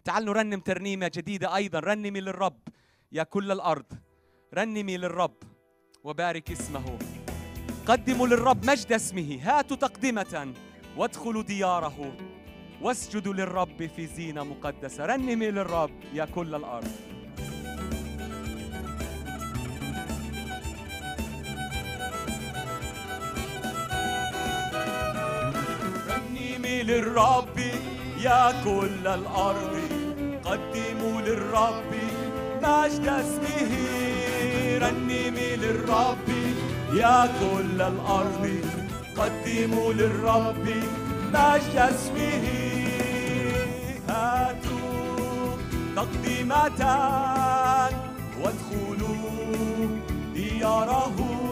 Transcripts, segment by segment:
تعالوا نرنم ترنيمة جديدة أيضا. رنمي للرب يا كل الأرض، رنمي للرب وبارك اسمه. قدموا للرب مجد اسمه، هاتوا تقدمة وادخلوا دياره، واسجدوا للرب في زينة مقدسة. رنمي للرب يا كل الأرض. رنمي للرب يا كل الأرض، قدموا للرب مجد اسمه. رنمي للرب يا كل الأرض، قدموا للرب مجد اسمه. هاتوا تقدمة وادخلوا دياره،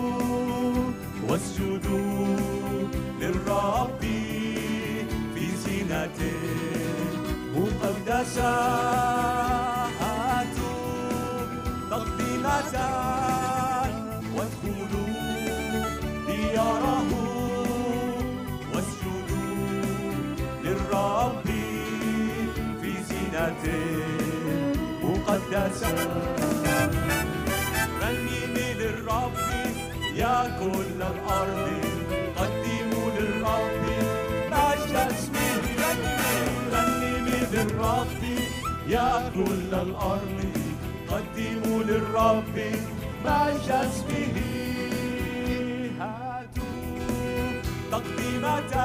واسجدوا للرب في زينة مقدسة. هاتوا تقدمة وادخلوا دياره، واسجدوا للرب في زينة مقدسة. رنمي للرب يا كل الأرض، قدموا للرب مجد اسمه. رنمي للرب يا كل الأرض، قدموا للرب مجد اسمه. هاتوا تقدمة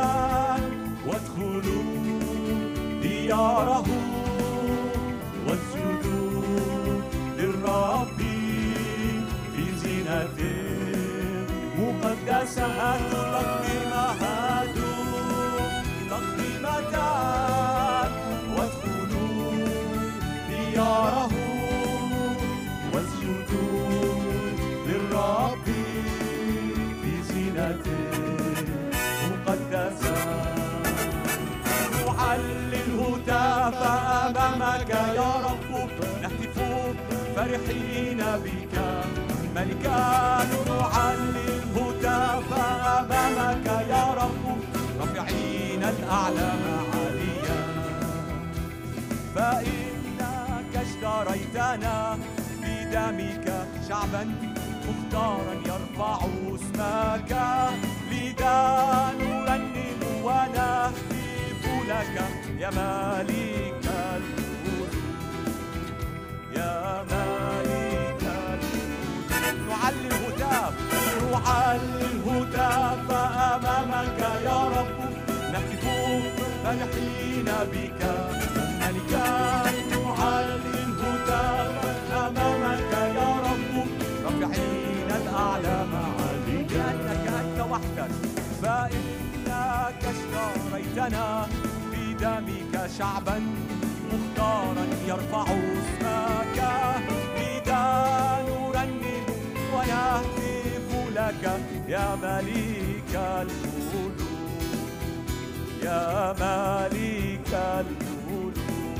وادخلوا دياره، واسجدوا للرب في زينة مقدسة. هاتوا تقدمة، هاتوا تقدمة وادخلوا دياره، واسجدوا للرب في زينة مقدسة. نعلي الهتاف أمامك يا رب، نهتف فرحين بك ملكا. نعلي الهتاف أمامك يا رب، رافعين الأعلام عاليا. فإنك اشتريتنا بدمك شعبا مختارا يرفع اسمك. لذا نرنم ونهتف لك يا مالك الملوك، يا مالك الملوك. نعلي الهتاف، نعلي الهتاف أمامك يا رب، نهتف فرحين بك ملكا. نعلي الهتاف أمامك يا رب، رافعين الأعلام عاليا. لأنك أنت وحدك، فإنك اشتريتنا بدمك شعبا مختارا يرفع اسمك. لذا نرنم ونهتف لك يا ملك الملوك، يا ملك الملوك.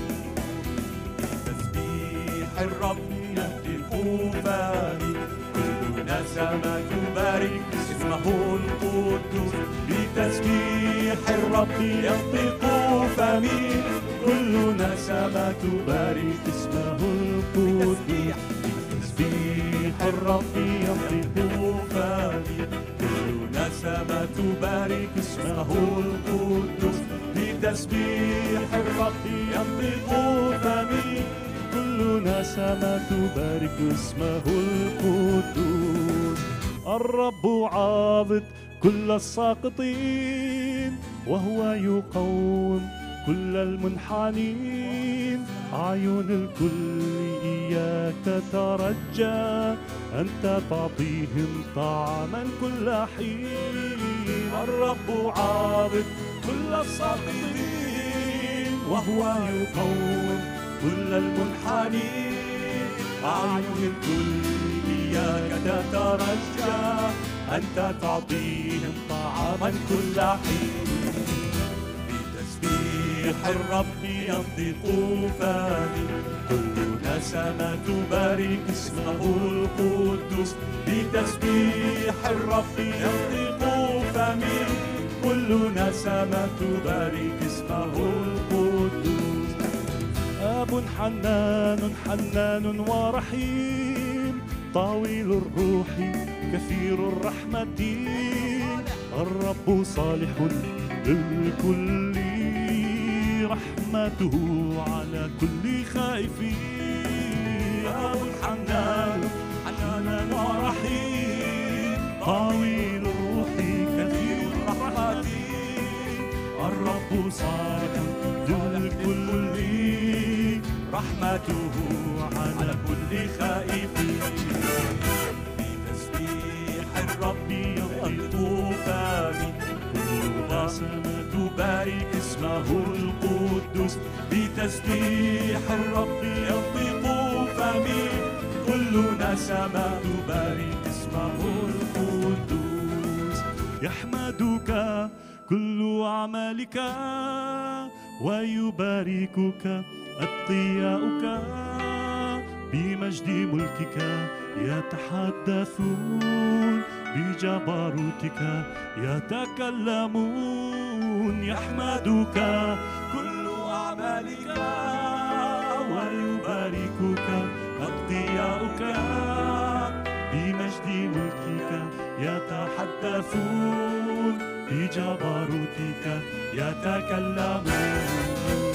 بتسبيح الرب يهتف فمي، كل نسمة تبارك اسمه القدوس. بتسبيح الرب ينطق فمي، كل نسمة تبارك اسمه القدوس. بتسبيح الرب ينطق فمي، كل نسمة تبارك اسمه القدوس. بتسبيح الرب ينطق فمي، كل نسمة تبارك اسمه القدوس. الرب عاضد كل الساقطين، وهو يقوم كل المنحنين. أعين الكل إياك ترجى، أنت تعطيهم طعاما كل حين. الرب عاضد كل الساقطين، وهو يقوم كل المنحنين. أعين الكل إياك تترجى، أنت تعطيهم طعاما كل حين. بتسبيح الرب ينطق فمي، كل نسمة تبارك اسمه القدوس. بتسبيح الرب ينطق فمي، كل نسمة تبارك اسمه القدوس. آب حنان حنان ورحيم، طويل الروح كثير الرحمة، الرب صالح للكل، رحمته على كل خائف. آب حنان حنان ورحيم، طويل الروح كثير الرحمة، الرب صالح للكل، رحمته على كل خائف. بتسبيح الرب ينطق فمي، كل نسمة تبارك اسمه القدوس. بتسبيح الرب ينطق فمي، كل نسمة تبارك اسمه القدوس. يحمدك كل أعمالك ويباركك أتقياؤك، بمجد ملكك يتحدثون، بجبروتك يتكلمون. يحمدك كل أعمالك ويباركك أتقياؤك، بمجد ملكك يتحدثون، بجبروتك يتكلمون.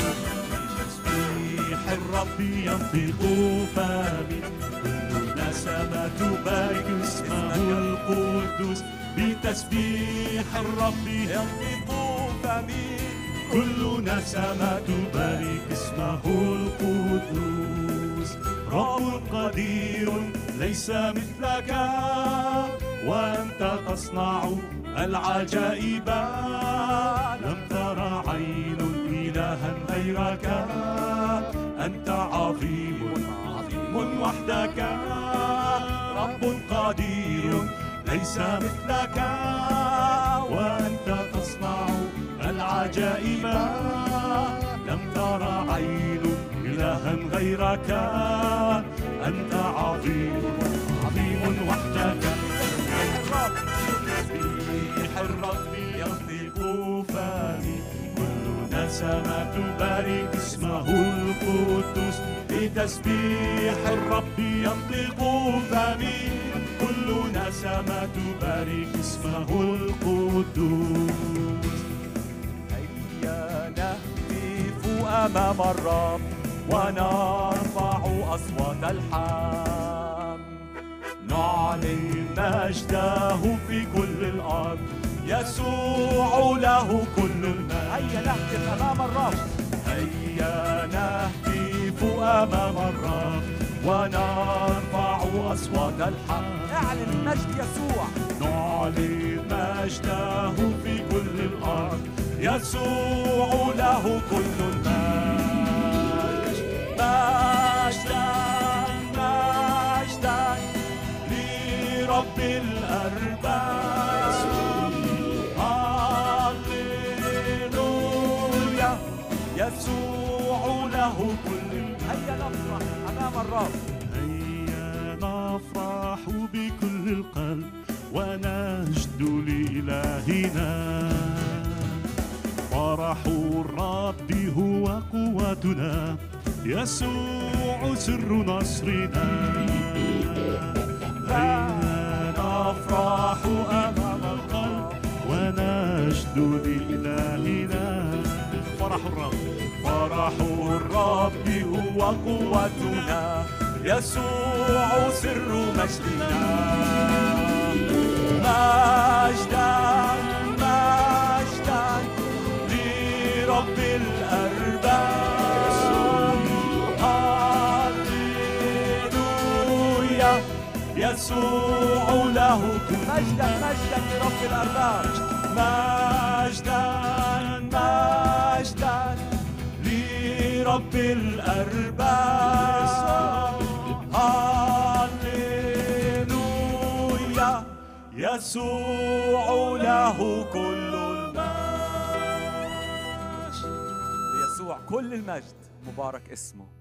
بتسبيح الرب ينطق فمي، كل نسمة تبارك اسمه القدوس. بتسبيح الرب ينطق فمي، كل نسمة تبارك اسمه القدوس. رب قدير ليس مثلك، وأنت تصنع العجائب، لم ترى عين إلها غيرك، أنت عظيم عظيم وحدك. رب قدير ليس مثلك، وأنت تصنع العجائب، لم ترى عين إلها غيرك، أنت عظيم عظيم وحدك. تسبيح الرب ينطق فمي، كل نسمة تبارك اسمه القدوس. بتسبيح الرب ينطق فمي، كل نسمة تبارك اسمه القدوس. هيا نهتف أمام الرب ونرفع أصوات الحمد، نعلن مجده في كل الأرض، يسوع له كل المجد. هيا نهتف أمام الرب، هيا نهتف أمام الرب ونرفع أصوات الحمد. اعلن مجد يسوع، نعلن مجده في كل الأرض، يسوع له كل المجد. مجدا مجدا لرب الأرباب، هاليلويا، يسوع له كل المجد. هيا نفرح أمام الرب، هيا نفرح بكل القلب ونسجد لإلهنا. فرح الرب هو قوتنا، يسوع سر نصرنا. هيا نفرح أمام القلب ونسجد لإلهنا. فرح الرب، فرح الرب هو قوتنا، يسوع سر مجدنا. مجدا مجدا لرب الأرباب، هاليلويا، يسوع له كل مجدا مجدا لرب الأرباب. مجدا مجدا لرب الأرباب، هاليلويا، يسوع له كل المجد. ليسوع كل المجد، مبارك اسمه.